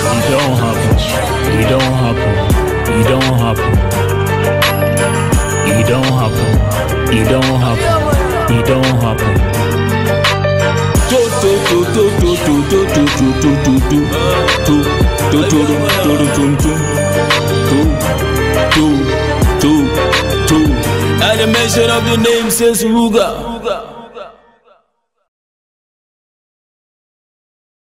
It don't happen. It don't happen. It don't happen. It don't happen. It don't happen. It don't happen. At the mention of the name says Ruga.